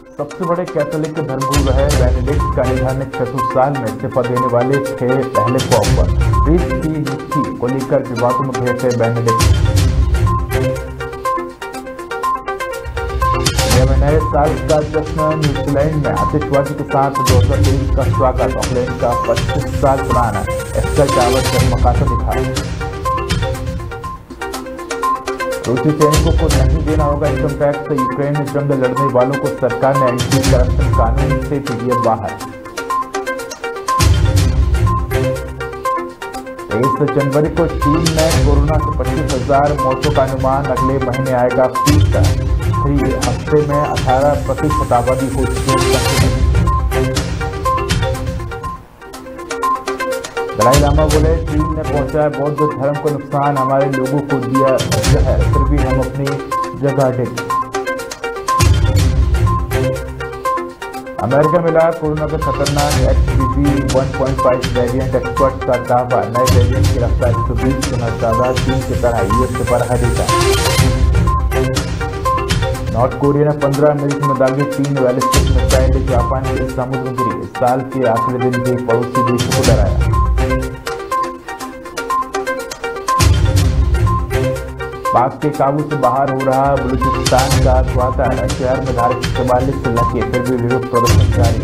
सबसे बड़े कैथोलिक धर्मगुरु रहे बेनेडिक्ट का निधन। 66 साल में इस्तीफा देने वाले थे पहले पोप। प्रीस्ट की नियुक्ति को लेकर विवादों में घिरे थे बेनेडिक्ट। नए साल का जश्न। न्यूजीलैंड में आतिशबाजी के साथ 2023 का स्वागत। ऑकलैंड का 25 साल पुराना एस्कर टावर जगमगाता दिखा। रूसी सैनिकों को नहीं देना होगा इनकम टैक्स। यूक्रेन में जंग लड़ने वालों को सरकार ने एंटी करप्शन कानून से दिया बाहर। 23 जनवरी को चीन में कोरोना से 25,000 मौतों का अनुमान। अगले महीने आएगा पीक। 3 हफ्ते में 18% आबादी हो चुकी है। दलाई लामा बोले चीन ने पहुंचाया बौद्ध धर्म को नुकसान, हमारे लोगों को दिया जहर, फिर भी हम अपनी जगह टिके। अमेरिका मिला कोरोना का खतरनाक XBB 1.5 वेरिएंट। एक्सपर्ट का दावा नए वेरिएंट की रफ्तार 120 गुना ज्यादा। चीन की तरह यूएस से बढ़ा देगा। नॉर्थ कोरिया ने 15 मिनट में दागे 3 बैलिस्टिक मिसाइल। जापान के समुद्र में गिरी। साल के आखिरी दिन भी पड़ोसी देशों को डराया। पाक के काबू से बाहर हो रहा बलूचिस्तान का स्वागत। शहर में धार्मिक 44 से लगे, फिर भी विरोध प्रदर्शन जारी।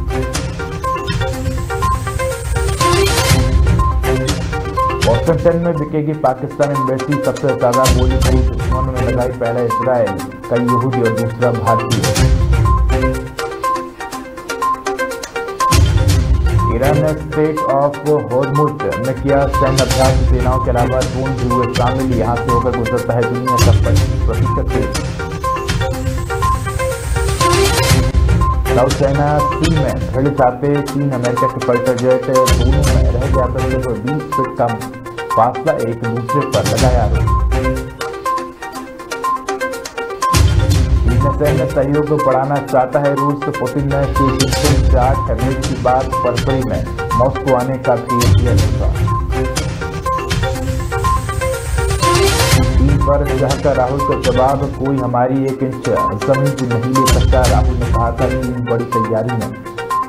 वाशिंगटन में बिकेगी पाकिस्तान एम्बेसी। सबसे ज्यादा गोली खरीद दुश्मनों ने लगाई, पहला इजराइल, कई यहूदी और दूसरा भारतीय। ईरान ने स्ट्रेट ऑफ होर्मुज में किया सैन्य अभ्यास। सेनाओं के अलावा ड्रोन भी हुए शामिल। यहाँ से होकर गुजरता है दुनिया का 25% तेज। साउथ चाइना सी में भिड़ जाते चीन अमेरिका के फाइटर जेट। दोनों में रह गया था सिर्फ 20 फीट का फासला, एक दूसरे पर लगाया आरोप। सैन्य सहयोग बढ़ाना चाहता है रूस। पुतिन ने शी जिनपिंग से 8 मिनट की बात फरवरी में मॉस्को आने का भी किया था। चीन पर जहां का राहुल का जवाब, कोई हमारी 1 इंच जमीन नहीं ले सकता। राहुल ने कहा था चीन बड़ी तैयारी में।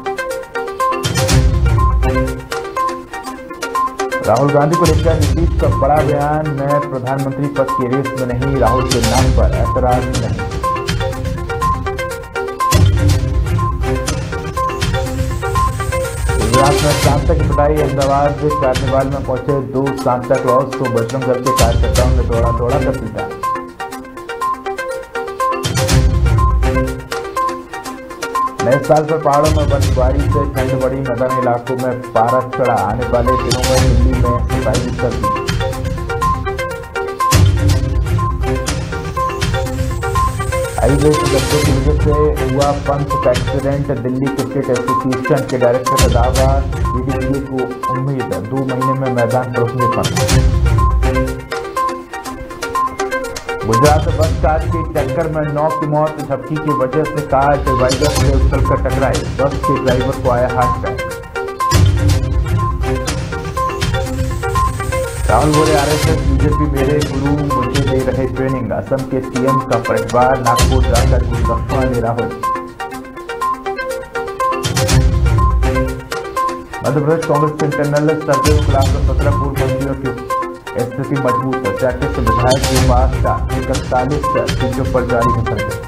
राहुल गांधी को लेकर नीतीश का बड़ा बयान। मैं प्रधानमंत्री पद की रेस में नहीं, राहुल के नाम पर ऐतराज नहीं। गुजरात में सांता की पिटाई। अहमदाबाद कार्निवाल में पहुंचे 2 सांता क्लॉज को बजरंग दल के कार्यकर्ताओं ने दौड़ा कर पीटा। नए साल पर पहाड़ों में बर्फबारी से ठंड बढ़ी। मैदानी इलाकों में पारा चढ़ा। आने वाले दिनों में दिल्ली में सफाई कर दी। हाईवे से गड्ढों की वजह से हुआ पंच का एक्सीडेंट। दिल्ली क्रिकेट एसोसिएशन के डायरेक्टर का दावा। बीडीसीए को उम्मीद 2 महीने में मैदान पहुंचने पर। गुजरात में बस कार की टक्कर में 9 की मौत। झपकी की वजह से कार डिवाइडर से उछलकर टकराई। बस के ड्राइवर को आया हार्ट अटैक। राहुल बोले आरएसएस बीजेपी मेरे गुरु, मुझे दे रहे ट्रेनिंग। असम के सीएम का पलटवार। नागपुर जाकर गुलगप्पा ले राहुल। मध्य प्रदेश कांग्रेस के इंटरनल सर्वे के खिलाफ 17 पूर्व मंत्रियों की स्थिति मजबूत। 33 विधायक के पास का 41 सीटों पर जारी है सर्वे।